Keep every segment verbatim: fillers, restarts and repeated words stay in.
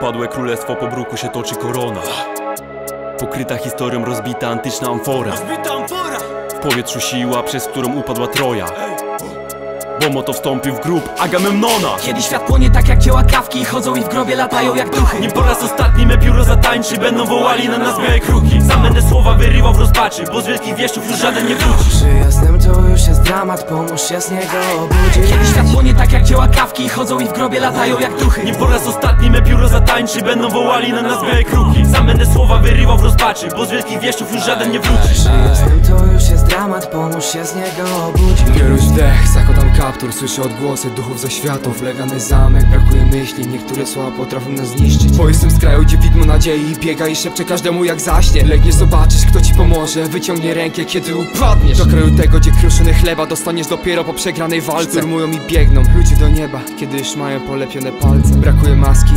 Upadłe królestwo, po bruku się toczy korona. Pokryta historią rozbita antyczna amfora. W powietrzu siła, przez którą upadła Troja. Bo oto wstąpił w grób Agamemnona. Kiedy świat płonie tak jak dzieła Kafki, chodzą i w grobie latają jak duchy. Nim po raz ostatni me pióro zatańczy, będą wołali na nas białe kruki. Zamędne słowa wyrywał w rozpaczy, bo z wielkich wieszczów już żaden nie wróci. Przyjazdem to już jest dramat, pomóż się z niego obudzić. Kiedy świat płonie tak jak dzieła Kafki, chodzą i w grobie latają jak duchy. Nim po raz ostatni me pióro zatańczy, będą wołali na nas białe kruki. Zamędne słowa wyrywał w rozpaczy, bo z wielkich wieszczów już żaden nie wróci. Przyjazdem to już jest dramat, pomóż się z niego obudzić. Biorę wdech, zakładam kaptur, słyszę odgłosy duchów ze światą. Wlegany zamek, brakuje myśli, niektóre słowa potrafią nas zniszczyć. Bo jestem z kraju, gdzie widmo nadziei biega i szepcze każdemu jak zaśnie. Legnie zobaczysz, kto ci pomoże, wyciągnie rękę, kiedy upadniesz. Do kraju tego, gdzie kruszony chleba dostaniesz dopiero po przegranej walce. Szturmują i biegną ludzie do nieba, kiedy już mają polepione palce. Brakuje maski,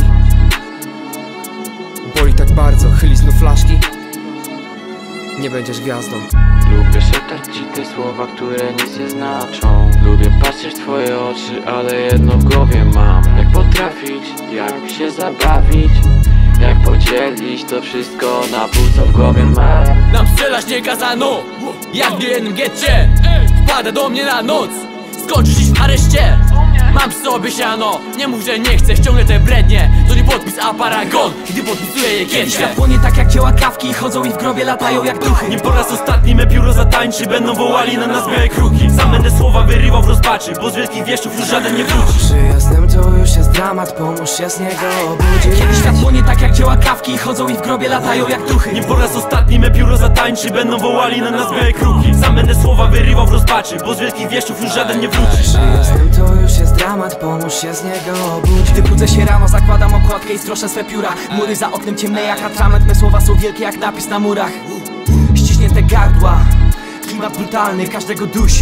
boli tak bardzo, chyli znów flaszki. Nie będziesz gwiazdą. Lubię szeptać ci te słowa, które nic nie znaczą. Lubię patrzeć w twoje oczy, ale jedno w głowie mam. Jak potrafić, jak się zabawić, jak podzielić to wszystko na pół, co w głowie mam. Nam strzelać nie kazano, jak w niejednym getcie. Wpada do mnie na noc, skończysz dziś w areszcie. Mam przy sobie siano, nie mów, że nie chcę, ściągnę te brednie. To nie podpis, a paragon, gdy podpisuję je Kiedy kiedy świat płonie tak jak dzieła Kafki, chodzą i w grobie latają jak duchy. Nim po raz ostatni me pióro zatańczy, będą wołali na nas białe kruki. Zamędne słowa wyrywał w rozpaczy, bo z wielkich wieszczów już żaden nie wróci. Przyjazdem to już jest dramat, pomóż się z niego obudzić. Kiedy świat płonie tak jak dzieła Kafki, chodzą i w grobie latają jak duchy. Nim po raz ostatni me pióro zatańczy, będą wołali na nas białe kruki. Zamędne słowa wyrywał w rozpaczy, bo z wielkich wieszczów już żaden nie wróci. Przyjazdem to już jest dramat, pomóż się z niego obudzić. Gdy budzę się rano, zakładam okładkę i stroszę swe pióra. Mury za oknem ciemne jak atrament, me słowa są wielkie jak napis na murach. Ściśnięte gardła, klimat brutalny, każdego dusi.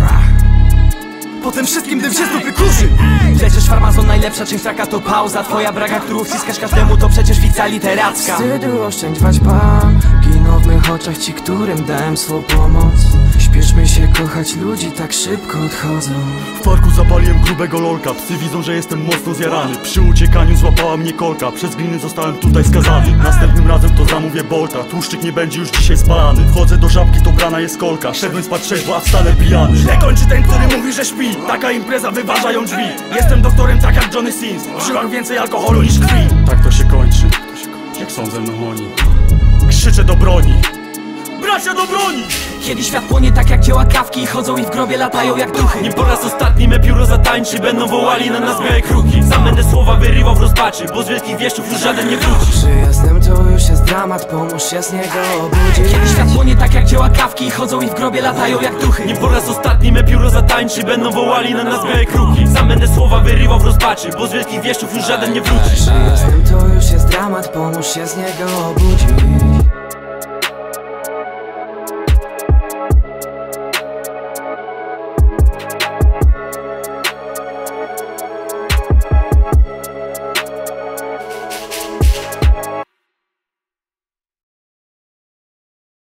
Po tym wszystkim dym się znów wykruszy. Przecież farmazon, najlepsza część traka to pauza. Twoja braga, którą wciskasz każdemu, to przecież fica literacka. Wstydu oszczędź, wać Pan. Giną w mych oczach ci, którym dałem swą pomoc. Śpieszmy się kochać, ludzi tak szybko odchodzą. W parku zapaliłem grubego lolka, psy widzą, że jestem mocno zjarany. Przy uciekaniu złapała mnie kolka, przez gliny zostałem tutaj skazany. Następnym razem to zamówię bolta, tłuszczyk nie będzie już dzisiaj spalany. Wchodzę do żabki, to brana jest kolka, szedłem spać trzeźwo, a wstanę pijany. Źle kończy ten, który mówi, że śpi, taka impreza wyważają drzwi. Jestem doktorem tak jak Johnny Sins, w żyłach więcej alkoholu niż krwi. Tak to się kończy, jak są ze mną oni. Krzyczę do broni, bracia do broni! Kiedy świat płonie tak jak dzieła Kafki, chodzą i w grobie latają jak duchy. Nim po raz ostatni me pióro zatańczy, będą wołali na nas białe kruki. Zamędne słowa wyrywał w rozpaczy, bo z wielkich wieszczów już żaden nie wróci. Przyjazdem to już jest dramat, pomóż się z niego obudzić. Kiedy świat płonie tak jak dzieła Kafki, chodzą i w grobie latają jak duchy. Nim po raz ostatni me pióro zatańczy, będą wołali na nas białe kruki. Zamędne słowa wyrywał w rozpaczy, bo z wielkich wieszczów już żaden nie wróci. Przyjazdem to już jest dramat, pomóż się z niego obudzić.